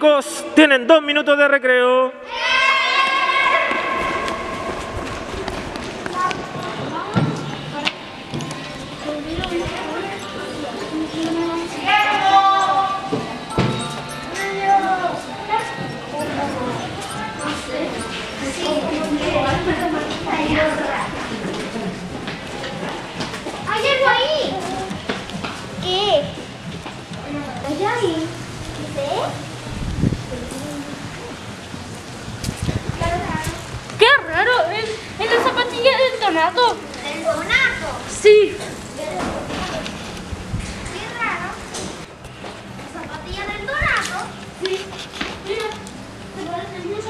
Chicos, tienen 2 minutos de recreo. ¿Hay algo ahí? ¿Qué? ¿Hay ahí? ¡Qué raro! ¿Es la zapatilla del Donato? ¿Del Donato? Sí. Qué raro. ¿La zapatilla del Donato? Sí. Mira, se parece mucho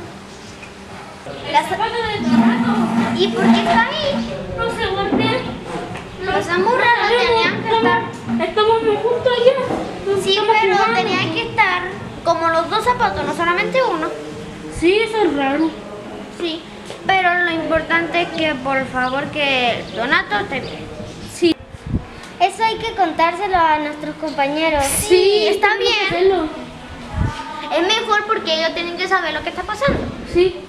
a eso. La zapatilla del Donato. ¿Y por qué está ahí? No sé, guardé. Los amurras no tenían que estar. Estamos muy juntos allá. Sí, pero tenían que estar como los dos zapatos, no solamente uno. Sí, eso es raro. Sí, pero lo importante es que por favor que Donato esté bien. Sí. Eso hay que contárselo a nuestros compañeros. Sí, está tenemos que bien. hacerlo. Es mejor porque ellos tienen que saber lo que está pasando. Sí.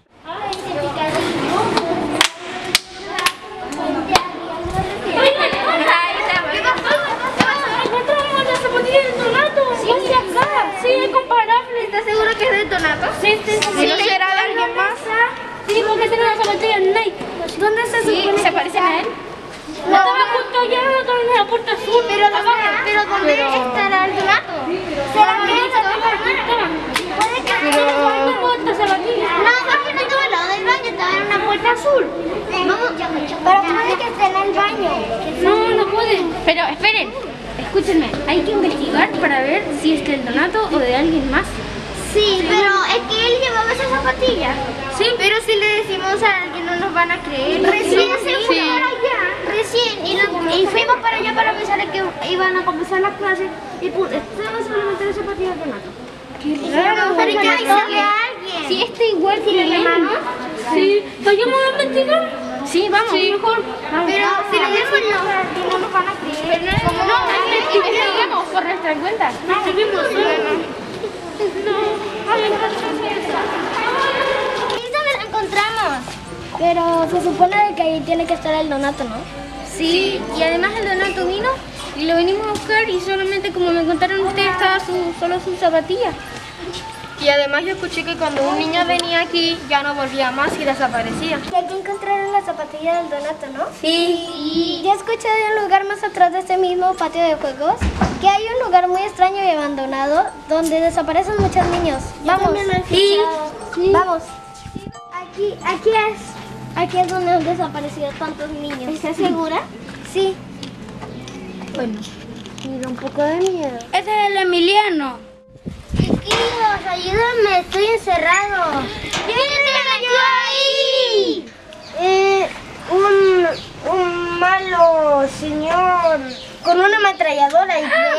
Encontramos la zapatilla del Donato. Sí, acá. Sí, es comparable. ¿Estás seguro que es de Donato? Sí, sí, sí. ¿Y no será de alguien más? Sí, porque tiene una zapatilla Nike. ¿Dónde se supone? ¿Se parecen a él? No, estaba justo allá, estaba en la puerta azul. Pero ¿dónde estará el Donato? ¿Será que puede que esta zapatilla. No, porque no estaba al lado del baño, estaba en una puerta azul. Vamos, pero puede que esté en el baño. No, no puede. Pero esperen, escúchenme, hay que investigar para ver si es del Donato o de alguien más. Sí, pero es que él llevaba esa zapatilla. Sí. Pero si le decimos a alguien no nos van a creer. Recién fuimos para allá. Recién. Y fuimos para allá para avisarle que iban a comenzar las clases. Y estaba solamente la zapatilla de Donato. Qué Pero hay que avisarle a alguien. Si está igual que ¿Le el llamamos? Sí. ¿Vayamos a investigar? Sí, vamos. Sí. Mejor. Pero si le decimos no nos van a creer. No, investiguemos por nuestra cuenta. No, ¿Dónde la encontramos? Pero se supone que ahí tiene que estar el Donato, ¿no? Sí, y además el Donato vino y lo venimos a buscar y solamente como me contaron ustedes estaba solo su zapatilla. Y además yo escuché que cuando un niño venía aquí ya no volvía más y desaparecía. Y aquí encontraron la zapatilla del Donato, ¿no? Sí. Yo escuché de un lugar más atrás de este mismo patio de juegos que hay un lugar muy extraño y abandonado donde desaparecen muchos niños. Vamos. Sí. Vamos. Aquí es donde han desaparecido tantos niños. ¿Estás segura? Sí. Bueno. Me da un poco de miedo. Ese es el Emiliano. Chiquillos, ayúdenme, estoy encerrado. ¿Quién se metió ahí? Un malo señor con una ametralladora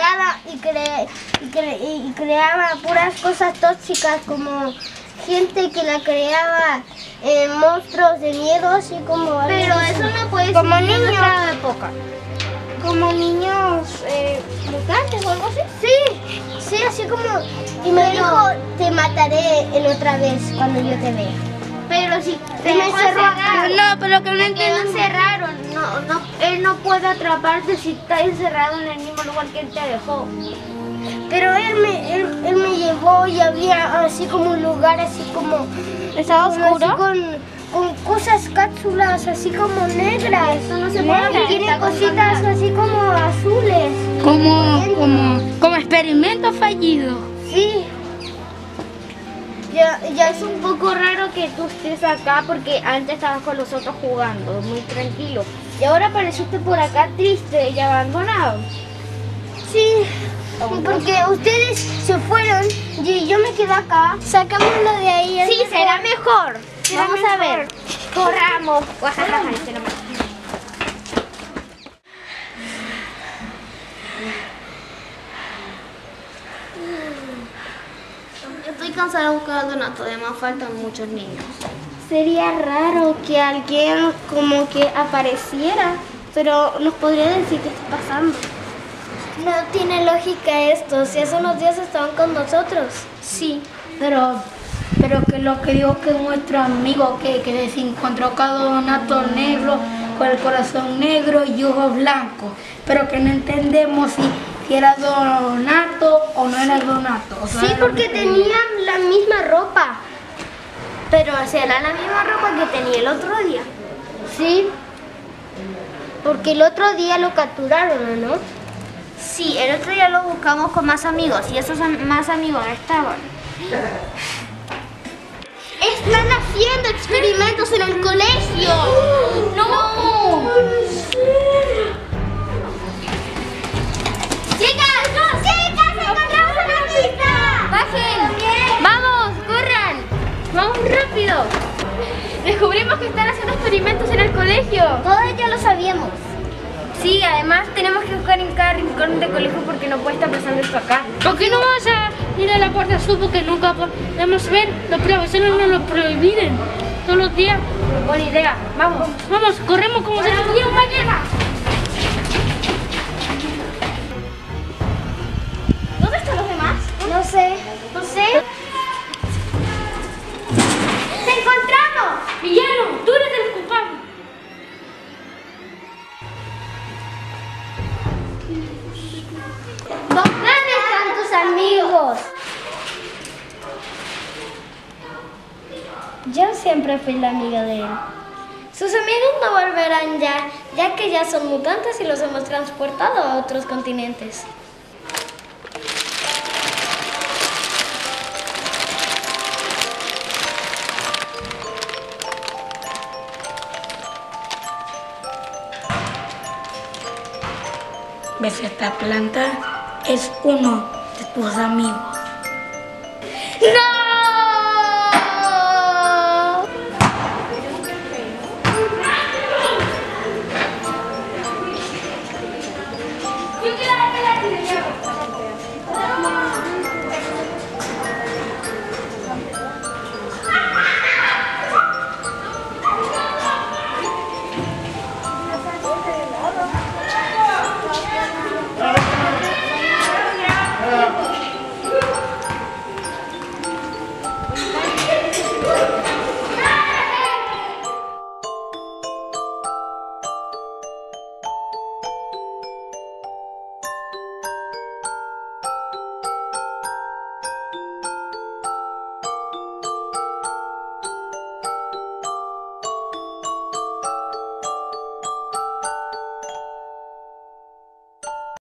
y creaba puras cosas tóxicas como gente que la creaba monstruos de miedo así como Pero eso no puede ser como en niños nuestra época. como niños mutantes o algo así. Sí, así como y me dijo te mataré en otra vez cuando yo te vea. Pero si me encerró acá. No, pero lo que no quedó entiendo encerrado, él no puede atraparte si está encerrado en el mismo lugar que él te dejó. Pero él me llevó y había así como un lugar así como ¿Estaba como oscuro? así con cosas cápsulas así como negras. Eso no se puede. Y tiene Está cositas controlado. así como azules. Como experimento fallido. Sí. Ya es un poco raro que tú estés acá porque antes estabas con los otros jugando, muy tranquilo. Y ahora apareciste por acá triste y abandonado. Sí. Porque ustedes se fueron y yo me quedé acá. Sacámoslo de ahí. Sí, será mejor. Vamos a mejor. ver. Corramos. Será mejor. Yo estoy cansada de buscar a Donato, además faltan muchos niños. Sería raro que alguien como que apareciera, pero nos podría decir qué está pasando. No tiene lógica esto, si hace unos días estaban con nosotros. Sí. Pero que lo que dijo que nuestro amigo que se encontró cada Donato negro con el corazón negro y ojos blancos, pero que no entendemos si era Donato o no era Donato. O sea, Sí, porque tenían la misma ropa. Pero será la misma ropa que tenía el otro día. Sí, porque el otro día lo capturaron, ¿no? Sí, el otro día lo buscamos con más amigos y esos más amigos no estaban. Están haciendo experimentos en el colegio. ¡No! ¡Chicas, encontramos una pista! ¡Bajen! ¡Vamos, corran! ¡Vamos rápido! Descubrimos que están haciendo experimentos en el colegio. Todos ya lo sabíamos. Sí, además tenemos que buscar en cada rincón del colegio porque no puede estar pasando esto acá. ¿Por qué no vamos a ir a la puerta azul? Porque nunca podemos ver, los profesores nos lo prohíben todos los días. Buena idea. Vamos. Vamos, corremos como si nos tuviera mañana. ¿Dónde están los demás? No sé. ¡Te encontramos! Villano, tú eres el culpable. ¿Dónde están tus amigos? Yo siempre fui la amiga de él. Sus amigos no volverán ya que ya son mutantes y los hemos transportado a otros continentes. ¿Ves esta planta? Es uno de tus amigos. ¡No!